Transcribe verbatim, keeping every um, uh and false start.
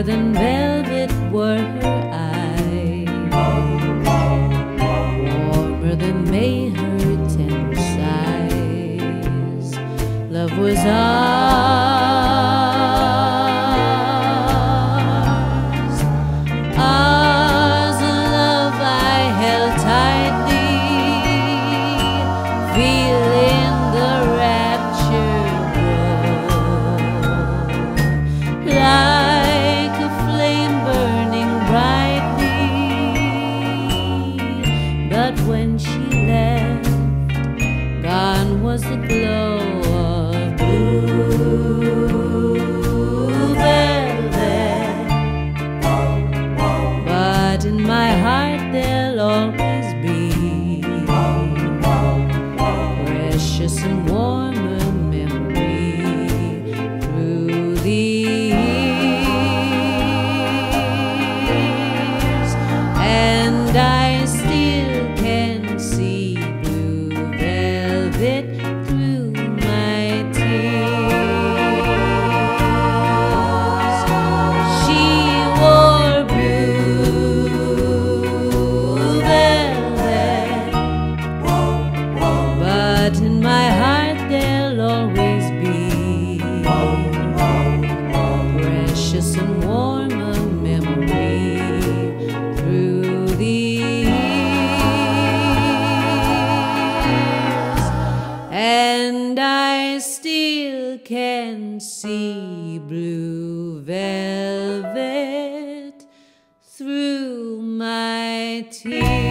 Warmer than velvet were her eyes, warmer than May her tender sighs. Love was ours, ours, love I held tightly, feeling the rapture grow, like a flame burning brightly. But when she left, gone was the glow of blue velvet. But in my heart there'll always be precious and warmer memory through the years. And I still can see blue velvet through my tears. She wore blue velvet, but in my heart there'll always be precious and warmer memory through the years. And I still can see blue velvet through my tears.